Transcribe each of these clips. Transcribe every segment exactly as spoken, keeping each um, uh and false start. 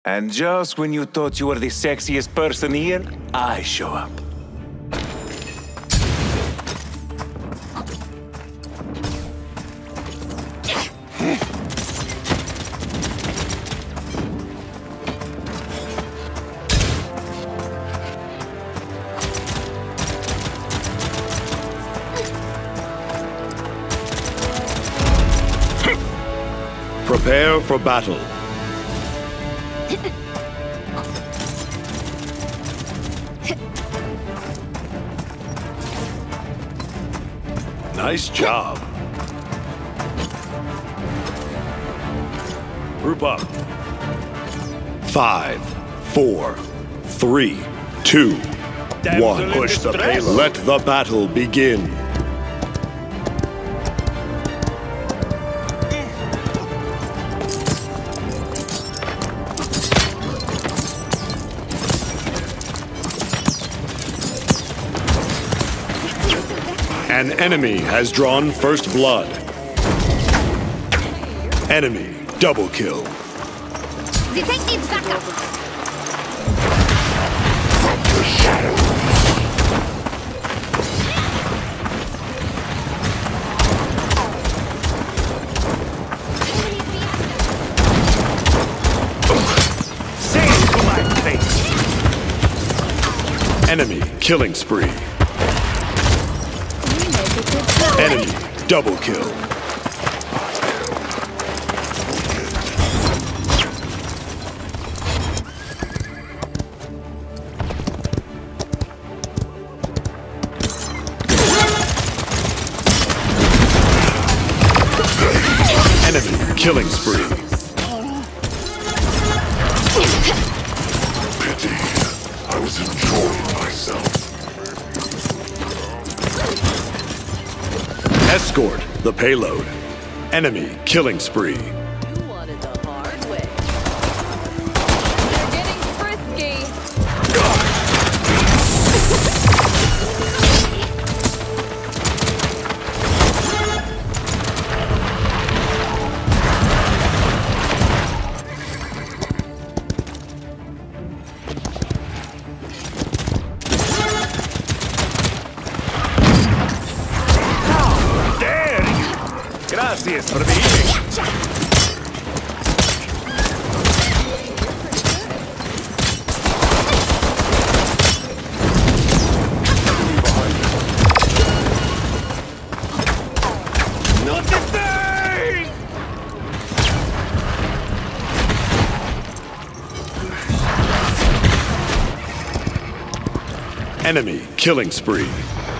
And just when you thought you were the sexiest person here, I show up. Prepare for battle. Nice job. Group up. Five, four, three, two, one. Push the payload. Let the battle begin. An enemy has drawn first blood. Enemy double kill. The tank needs backup. From the shadows. Say it to my face. Enemy killing spree. Enemy double kill. Enemy killing spree. Pity. I was enjoying myself. Escort the payload. Enemy killing spree. You wanted the hard way. They're getting frisky. Gracias for the evening. Not the face! Enemy killing spree.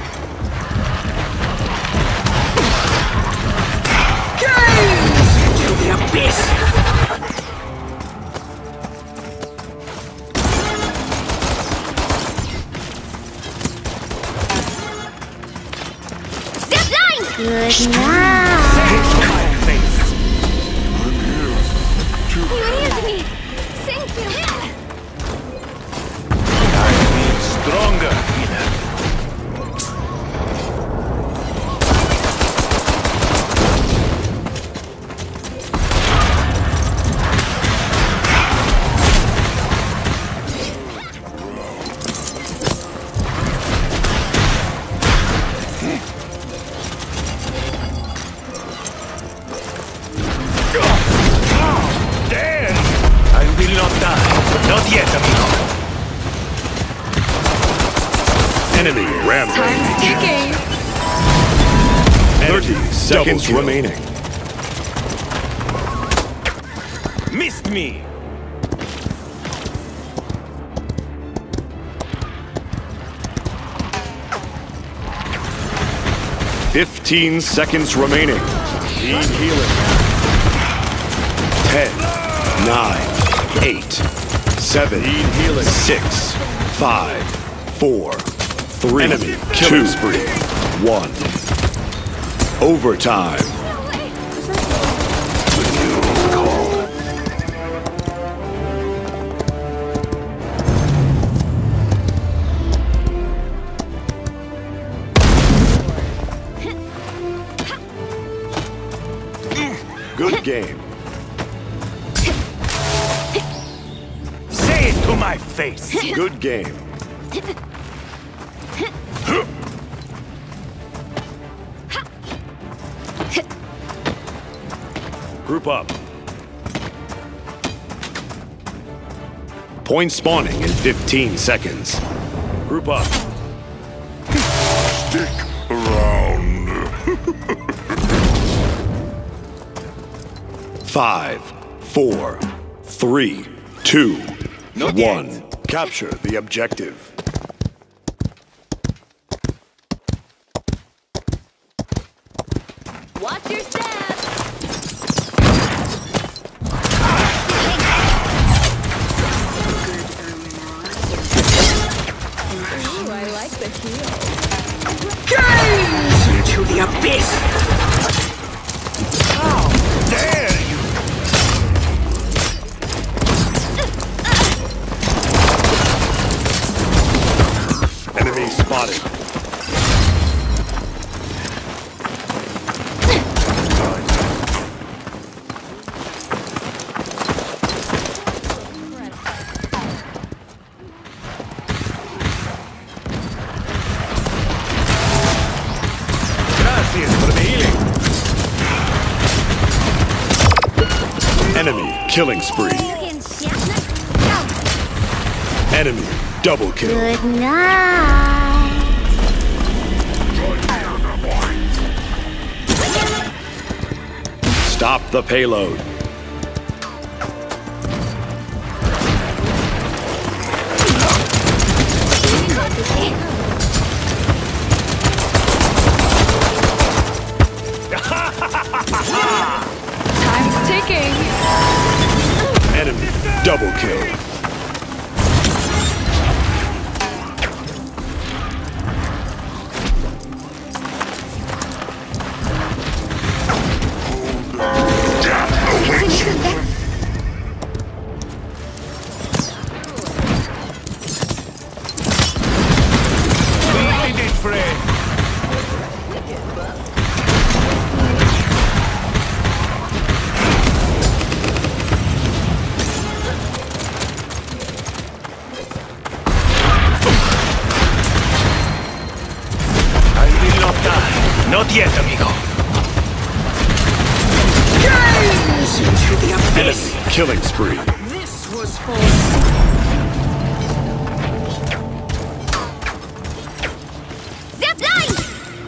Good night. You healed me. Thank you. I need stronger healer. Not yet, amigo. Enemy rampage. Time's ticking. Thirty seconds remaining. Missed me. Fifteen seconds remaining. Need healing. Ten, nine, eight, seven, six, five, four, three, enemy killing spree, one. Overtime. Good game. it to my face! Good game. Group up. Point spawning in fifteen seconds. Group up. Stick around. Five, four, three, two, Not one. yet. Capture the objective. Watch your step. Ooh, I like the heel. Gaze into the abyss! There you Enemy spotted. Gracias for the healing. Enemy killing spree. Again, Shatner. Go. Enemy double kill. Good night. Stop the payload. Time's ticking. Enemy double kill. Death awaits you. We did it, friend. I will not die. Not yet, amigo. Gaze into the abyss! Enemy killing spree. This was for... Zip line.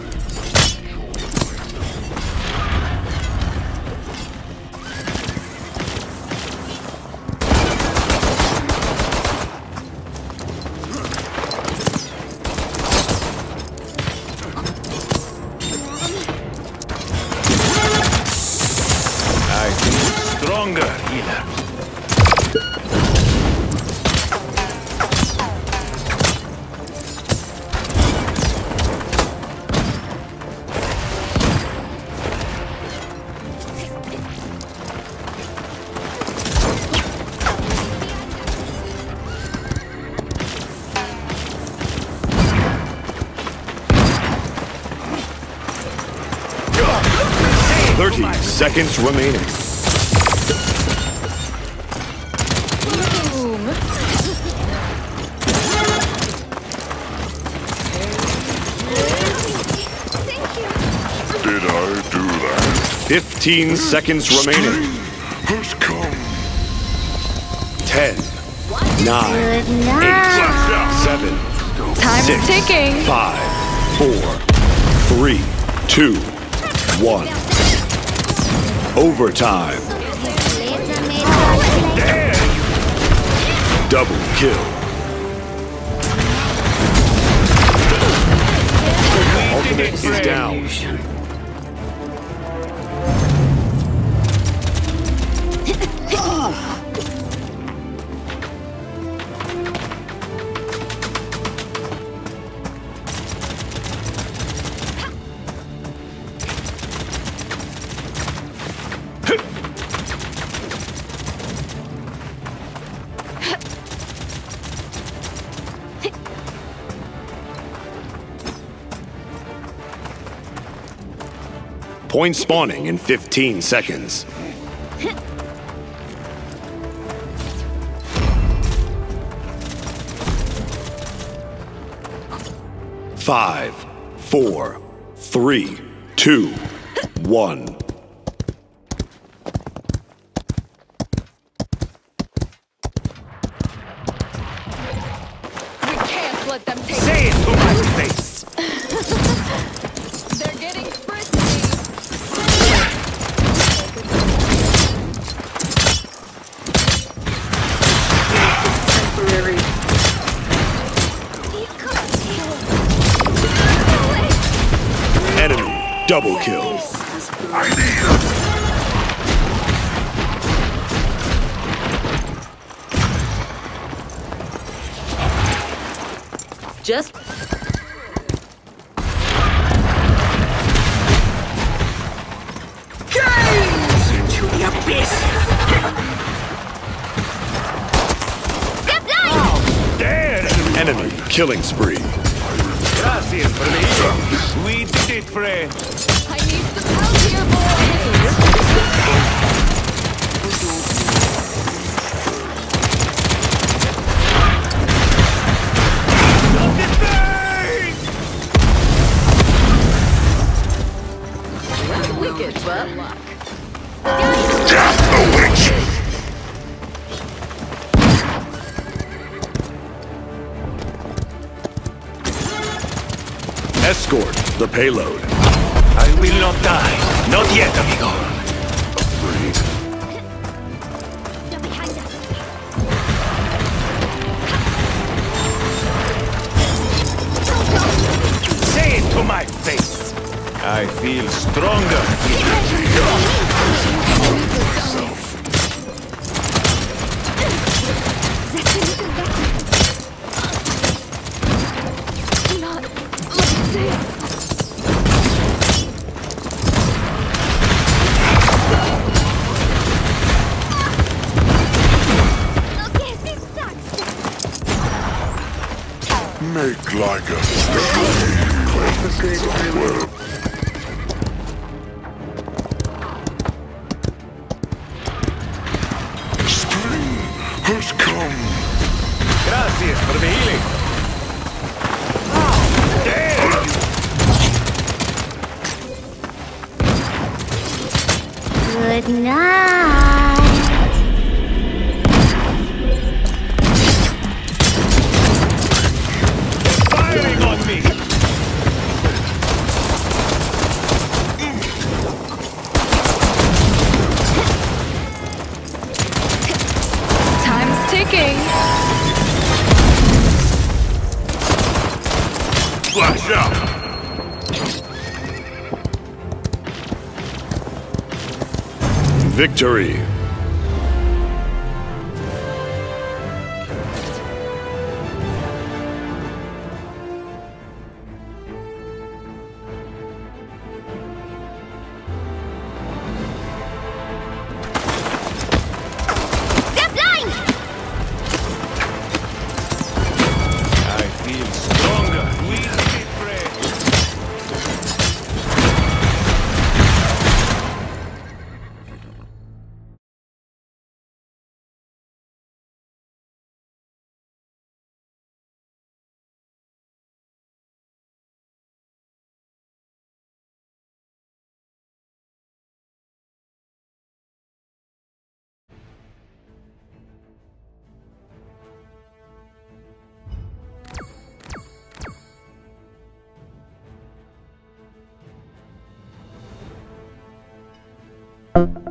I feel stronger, healer. Thirty seconds remaining. Boom. Thank you. Did I do that? Fifteen seconds remaining. Has come. Ten, nine, Good night. seven, Time's six, ticking. five, four, three, two, one. Overtime. Laser made of There you Double kill. Ultimate is down. Point spawning in fifteen seconds. Five, four, three, two, one. We can't let them take Say it to my face! They're getting frisky. Temporary. Enemy double kill. I need it. Just Gaze into the abyss. Zip line! There! Enemy killing spree. Gracias for the hero. We did it, friend. I need some help here, boys. Wicked butt luck. Death awaits you. Escort the payload. I will not die. Not yet, amigo. They're behind us. Say it to my face. I feel stronger. That's a little better. Not like this. Okay, this sucks. Make like a stream. Spring has come. Gracias for the healing. There! Good night. Firing on me! Time's ticking. Flash out. Victory. Zip line! I feel stronger. We did it, friend. You